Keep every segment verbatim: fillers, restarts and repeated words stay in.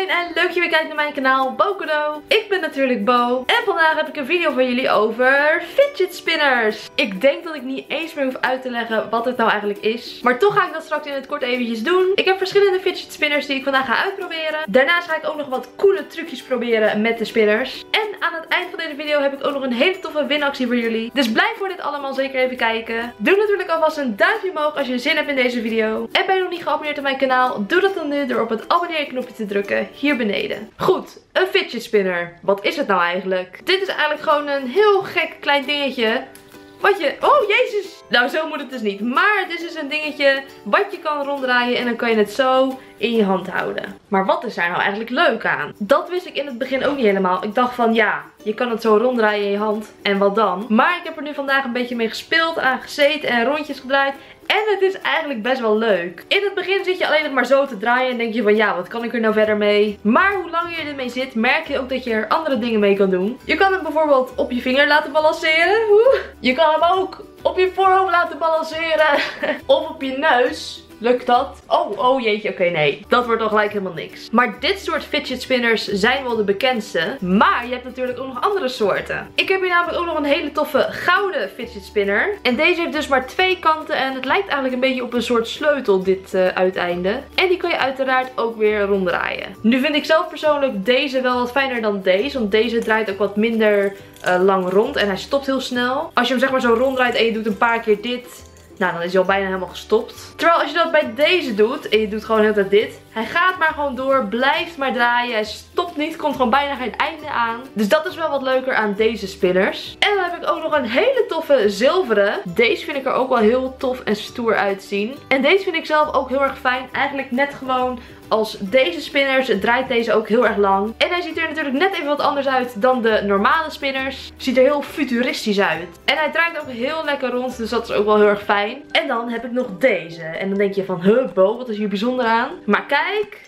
iedereen en leuk dat je weer kijkt naar mijn kanaal Bokudo. Ik ben natuurlijk Bo en vandaag heb ik een video voor jullie over fidget spinners. Ik denk dat ik niet eens meer hoef uit te leggen wat het nou eigenlijk is. Maar toch ga ik dat straks in het kort eventjes doen. Ik heb verschillende fidget spinners die ik vandaag ga uitproberen. Daarnaast ga ik ook nog wat coole trucjes proberen met de spinners. En aan het eind van deze video heb ik ook nog een hele toffe winactie voor jullie. Dus blijf voor dit allemaal zeker even kijken. Doe natuurlijk alvast een duimpje omhoog als je zin hebt in deze video. En ben je nog niet geabonneerd op mijn kanaal, doe dat dan nu door op het abonneer knopje te drukken hier beneden. Goed, een fidget spinner. Wat is het nou eigenlijk? Dit is eigenlijk gewoon een heel gek klein dingetje. Wat je... Oh, jezus! Nou, zo moet het dus niet. Maar het is dus een dingetje wat je kan ronddraaien en dan kan je het zo in je hand houden. Maar wat is daar nou eigenlijk leuk aan? Dat wist ik in het begin ook niet helemaal. Ik dacht van ja, je kan het zo ronddraaien in je hand. En wat dan? Maar ik heb er nu vandaag een beetje mee gespeeld, aan gezeten en rondjes gedraaid. En het is eigenlijk best wel leuk. In het begin zit je alleen nog maar zo te draaien en denk je van ja, wat kan ik er nou verder mee? Maar hoe langer je ermee zit, merk je ook dat je er andere dingen mee kan doen. Je kan hem bijvoorbeeld op je vinger laten balanceren. Je kan hem ook op je voorhoofd laten balanceren. Of op je neus. Lukt dat? Oh, oh jeetje, oké, okay, nee. Dat wordt toch gelijk helemaal niks. Maar dit soort fidget spinners zijn wel de bekendste. Maar je hebt natuurlijk ook nog andere soorten. Ik heb hier namelijk ook nog een hele toffe gouden fidget spinner. En deze heeft dus maar twee kanten. En het lijkt eigenlijk een beetje op een soort sleutel, dit uh, uiteinde. En die kan je uiteraard ook weer ronddraaien. Nu vind ik zelf persoonlijk deze wel wat fijner dan deze. Want deze draait ook wat minder uh, lang rond. En hij stopt heel snel. Als je hem zeg maar zo ronddraait en je doet een paar keer dit... Nou, dan is hij al bijna helemaal gestopt. Terwijl als je dat bij deze doet, en je doet gewoon heel tijd dit. Hij gaat maar gewoon door, blijft maar draaien. Hij stopt niet, komt gewoon bijna geen einde aan. Dus dat is wel wat leuker aan deze spinners. En dan heb ik ook nog een hele toffe zilveren. Deze vind ik er ook wel heel tof en stoer uitzien. En deze vind ik zelf ook heel erg fijn. Eigenlijk net gewoon... als deze spinners draait deze ook heel erg lang. En hij ziet er natuurlijk net even wat anders uit dan de normale spinners. Ziet er heel futuristisch uit. En hij draait ook heel lekker rond, dus dat is ook wel heel erg fijn. En dan heb ik nog deze. En dan denk je van, huh Bo, wat is hier bijzonder aan? Maar kijk...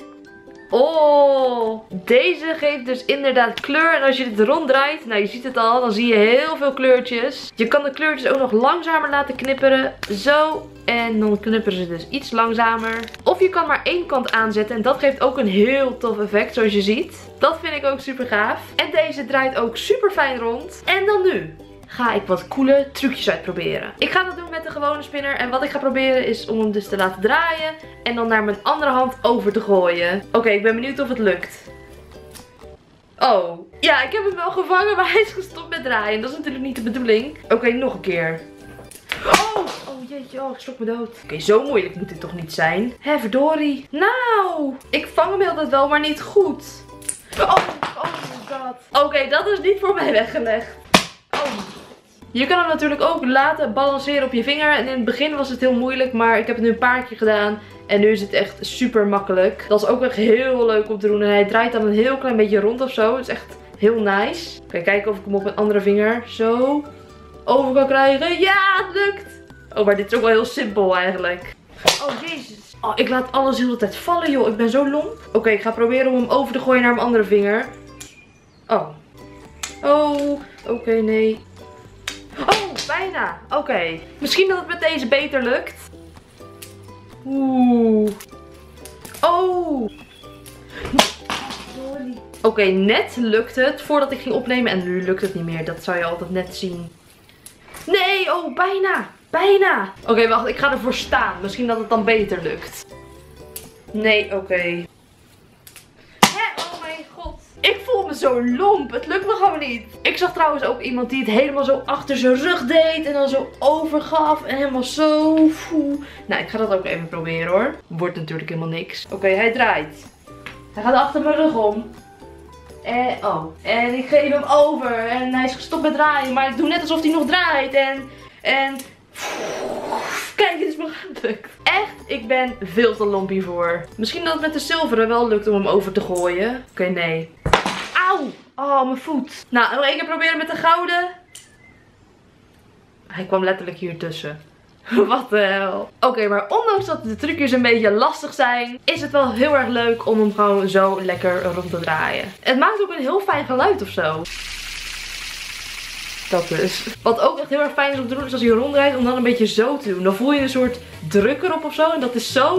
Oh, deze geeft dus inderdaad kleur. En als je dit ronddraait, nou je ziet het al, dan zie je heel veel kleurtjes. Je kan de kleurtjes ook nog langzamer laten knipperen. Zo. En dan knipperen ze dus iets langzamer. Of je kan maar één kant aanzetten. En dat geeft ook een heel tof effect, zoals je ziet. Dat vind ik ook super gaaf. En deze draait ook super fijn rond. En dan nu ga ik wat coole trucjes uitproberen. Ik ga dat doen met de gewone spinner. En wat ik ga proberen is om hem dus te laten draaien. En dan naar mijn andere hand over te gooien. Oké, okay, ik ben benieuwd of het lukt. Oh. Ja, ik heb hem wel gevangen, maar hij is gestopt met draaien. Dat is natuurlijk niet de bedoeling. Oké, okay, nog een keer. Oh, oh jeetje, oh, ik schrok me dood. Oké, okay, zo moeilijk moet dit toch niet zijn? Hé, verdorie. Nou, ik vang hem altijd wel, maar niet goed. Oh, oh my god. Oké, okay, dat is niet voor mij weggelegd. Oh. Je kan hem natuurlijk ook laten balanceren op je vinger. En in het begin was het heel moeilijk, maar ik heb het nu een paar keer gedaan. En nu is het echt super makkelijk. Dat is ook echt heel leuk om te doen. En hij draait dan een heel klein beetje rond of zo. Het is echt heel nice. Oké, okay, kijken of ik hem op een andere vinger zo over kan krijgen. Ja, het lukt! Oh, maar dit is ook wel heel simpel eigenlijk. Oh, jezus. Oh, ik laat alles de hele tijd vallen, joh. Ik ben zo lomp. Oké, okay, ik ga proberen om hem over te gooien naar mijn andere vinger. Oh. Oh, oké, okay, nee. Oh, bijna. Oké. Okay. Misschien dat het met deze beter lukt. Oeh. Oh. Oké, okay, net lukt het voordat ik ging opnemen. En nu lukt het niet meer. Dat zou je altijd net zien. Nee, oh, bijna. Bijna. Oké, okay, wacht. Ik ga ervoor staan. Misschien dat het dan beter lukt. Nee, oké. Okay. Ik voel me zo lomp. Het lukt me gewoon niet. Ik zag trouwens ook iemand die het helemaal zo achter zijn rug deed. En dan zo overgaf. En helemaal zo. Foe. Nou, ik ga dat ook even proberen hoor. Wordt natuurlijk helemaal niks. Oké, okay, hij draait. Hij gaat achter mijn rug om. En, oh. En ik geef hem over. En hij is gestopt met draaien. Maar ik doe net alsof hij nog draait. En... En... Kijk, het is me gelukt. Echt, ik ben veel te lomp hiervoor. Misschien dat het met de zilveren wel lukt om hem over te gooien. Oké, okay, nee. Auw! Oh, mijn voet. Nou, nog één keer proberen met de gouden. Hij kwam letterlijk hier tussen. Wat de hel. Oké, okay, maar ondanks dat de trucjes een beetje lastig zijn, is het wel heel erg leuk om hem gewoon zo lekker rond te draaien. Het maakt ook een heel fijn geluid of zo. Dat dus. Wat ook echt heel erg fijn is om te doen, is als je ronddraait, om dan een beetje zo te doen. Dan voel je een soort druk erop of zo. En dat is zo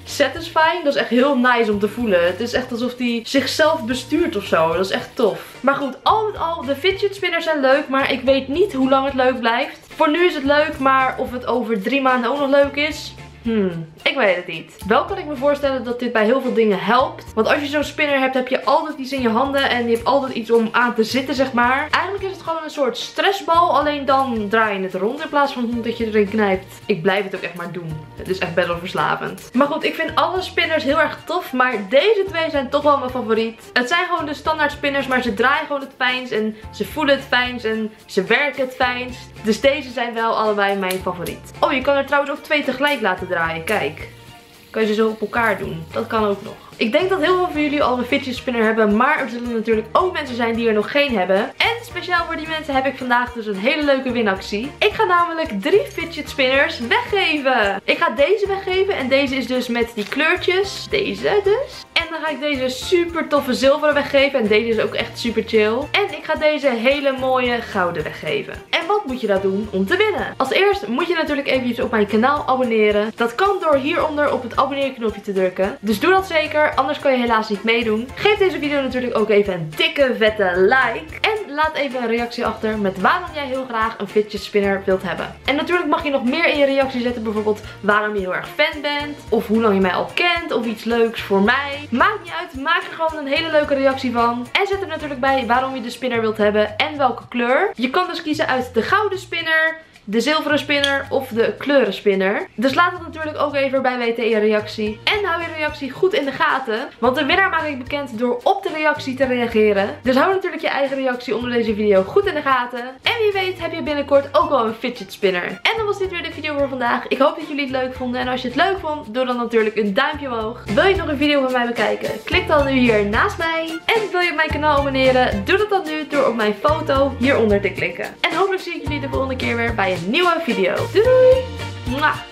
satisfying. Dat is echt heel nice om te voelen. Het is echt alsof die zichzelf bestuurt of zo. Dat is echt tof. Maar goed, al met al, de fidget spinners zijn leuk. Maar ik weet niet hoe lang het leuk blijft. Voor nu is het leuk, maar of het over drie maanden ook nog leuk is... Hmm, ik weet het niet. Wel kan ik me voorstellen dat dit bij heel veel dingen helpt. Want als je zo'n spinner hebt, heb je altijd iets in je handen. En je hebt altijd iets om aan te zitten, zeg maar. Eigenlijk is het gewoon een soort stressbal. Alleen dan draai je het rond in plaats van dat je erin knijpt. Ik blijf het ook echt maar doen. Het is echt best wel verslavend. Maar goed, ik vind alle spinners heel erg tof. Maar deze twee zijn toch wel mijn favoriet. Het zijn gewoon de standaard spinners. Maar ze draaien gewoon het fijnst. En ze voelen het fijnst. En ze werken het fijnst. Dus deze zijn wel allebei mijn favoriet. Oh, je kan er trouwens ook twee tegelijk laten draaien. Kijk. Kan je ze zo op elkaar doen. Dat kan ook nog. Ik denk dat heel veel van jullie al een fidget spinner hebben. Maar er zullen natuurlijk ook mensen zijn die er nog geen hebben. En speciaal voor die mensen heb ik vandaag dus een hele leuke winactie. Ik ga namelijk drie fidget spinners weggeven. Ik ga deze weggeven. En deze is dus met die kleurtjes. Deze dus. En dan ga ik deze super toffe zilveren weggeven. En deze is ook echt super chill. En ik ga deze hele mooie gouden weggeven. En wat moet je nou doen om te winnen? Als eerst moet je natuurlijk eventjes op mijn kanaal abonneren. Dat kan door hieronder op het abonneerknopje te drukken. Dus doe dat zeker. Anders kan je helaas niet meedoen. Geef deze video natuurlijk ook even een dikke vette like. En laat even een reactie achter met waarom jij heel graag een fidget spinner wilt hebben. En natuurlijk mag je nog meer in je reactie zetten. Bijvoorbeeld waarom je heel erg fan bent. Of hoe lang je mij al kent. Of iets leuks voor mij. Maakt niet uit. Maak er gewoon een hele leuke reactie van. En zet er natuurlijk bij waarom je de spinner wilt hebben. En welke kleur. Je kan dus kiezen uit de gouden spinner, de zilveren spinner of de kleuren spinner. Dus laat het natuurlijk ook even bij weten in je reactie. En hou je reactie goed in de gaten. Want de winnaar maak ik bekend door op de reactie te reageren. Dus hou natuurlijk je eigen reactie onder deze video goed in de gaten. En wie weet heb je binnenkort ook wel een fidget spinner. En dan was dit weer de video voor vandaag. Ik hoop dat jullie het leuk vonden. En als je het leuk vond, doe dan natuurlijk een duimpje omhoog. Wil je nog een video van mij bekijken? Klik dan nu hier naast mij. En wil je op mijn kanaal abonneren? Doe dat dan nu door op mijn foto hieronder te klikken. En hopelijk zie ik jullie de volgende keer weer bij een nieuwe video. Doei doei! Mwah.